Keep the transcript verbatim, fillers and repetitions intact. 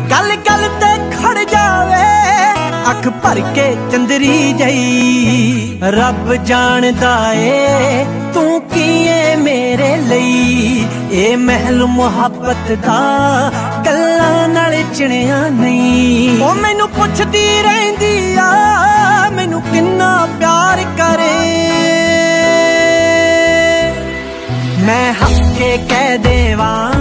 गल गल ते खड़ जावे अख भर के चंदरी जई। रब जानदा ए तू किए मेरे लई, ए महल मुहब्बत दा गल्लां नाल चिणिया नहीं। ओ मैनू पुछदी रहिंदी आ मैनू किन्ना प्यार करे, मैं हक के कह देवां